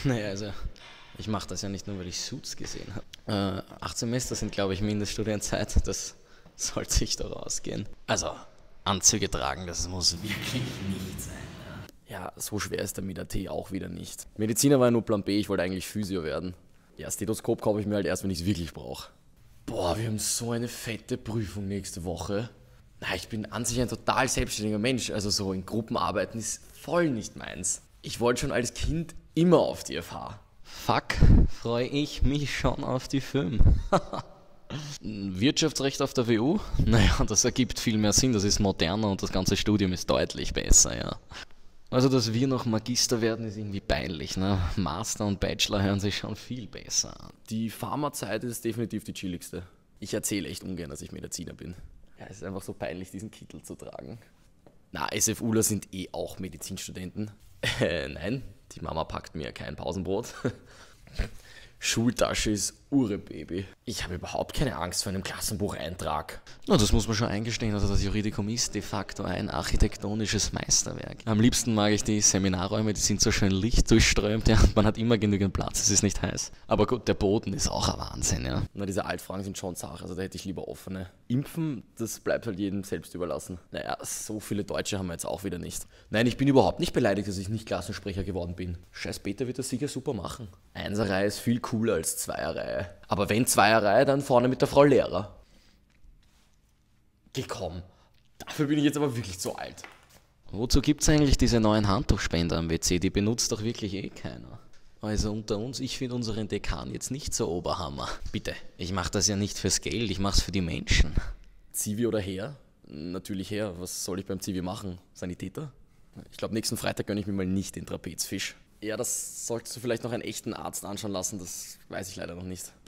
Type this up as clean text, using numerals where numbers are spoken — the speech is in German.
Naja, also ich mache das ja nicht nur, weil ich Suits gesehen habe. 8 Semester sind, glaube ich, Mindeststudienzeit. Das sollte sich doch ausgehen. Also, Anzüge tragen, das muss wirklich nicht sein. Ja, so schwer ist der Mit-AT auch wieder nicht. Mediziner war ja nur Plan B, ich wollte eigentlich Physio werden. Ja, Stethoskop kaufe ich mir halt erst, wenn ich es wirklich brauche. Boah, wir haben so eine fette Prüfung nächste Woche. Na, ich bin an sich ein total selbstständiger Mensch, also so in Gruppenarbeiten ist voll nicht meins. Ich wollte schon als Kind immer auf die FH. Fuck, freue ich mich schon auf die Film. Wirtschaftsrecht auf der WU? Naja, das ergibt viel mehr Sinn, das ist moderner und das ganze Studium ist deutlich besser, ja. Also, dass wir noch Magister werden, ist irgendwie peinlich, ne? Master und Bachelor hören sich schon viel besser an. Die Pharmazeit ist definitiv die chilligste. Ich erzähle echt ungern, dass ich Mediziner bin. Ja, es ist einfach so peinlich, diesen Kittel zu tragen. Na, SFUler sind eh auch Medizinstudenten. Nein, die Mama packt mir kein Pausenbrot. Schultasche ist Baby. Ich habe überhaupt keine Angst vor einem Klassenbucheintrag. Na, das muss man schon eingestehen. Also das Juridikum ist de facto ein architektonisches Meisterwerk. Am liebsten mag ich die Seminarräume, die sind so schön lichtdurchströmt, ja, und man hat immer genügend Platz, es ist nicht heiß. Aber gut, der Boden ist auch ein Wahnsinn, ja. Na, diese Altfragen sind schon Sache, also da hätte ich lieber offene. Impfen, das bleibt halt jedem selbst überlassen. Naja, so viele Deutsche haben wir jetzt auch wieder nicht. Nein, ich bin überhaupt nicht beleidigt, dass ich nicht Klassensprecher geworden bin. Scheiß Peter wird das sicher super machen. Einserreihe ist viel cooler als Zweierreihe. Aber wenn Zweierreihe, dann vorne mit der Frau Lehrer. Geh komm, dafür bin ich jetzt aber wirklich zu alt. Wozu gibt's eigentlich diese neuen Handtuchspender am WC? Die benutzt doch wirklich eh keiner. Also unter uns, ich finde unseren Dekan jetzt nicht so Oberhammer. Bitte, ich mache das ja nicht fürs Geld, ich mach's für die Menschen. Zivi oder Heer? Natürlich Heer, was soll ich beim Zivi machen? Sanitäter? Ich glaube, nächsten Freitag gönne ich mir mal nicht den Trapezfisch. Ja, das solltest du vielleicht noch einen echten Arzt anschauen lassen, das weiß ich leider noch nicht.